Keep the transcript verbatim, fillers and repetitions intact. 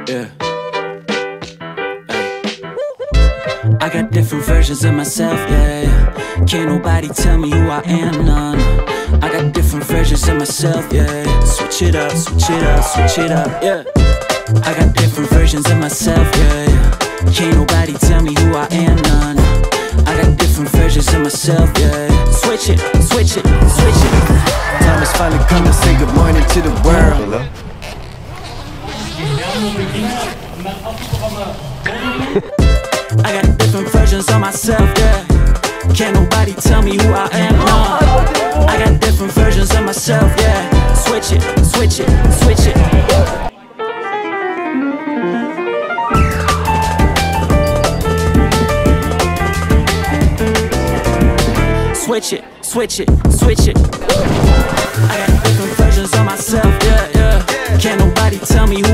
Yeah. I got different versions of myself, yeah, yeah. Can't nobody tell me who I am, none. I got different versions of myself, yeah. Switch it up, switch it up, switch it up, yeah. I got different versions of myself, yeah, yeah. Can't nobody tell me who I am, none. I got different versions of myself, yeah. Switch it, switch it, switch it. Time has finally come to say good morning to the world. Hello? I got different versions of myself, yeah. Can't nobody tell me who I am, no. I got different versions of myself, yeah. Switch it, switch it, switch it. Switch it, switch it, switch it. I got different versions of myself, yeah, yeah. Can't nobody tell me who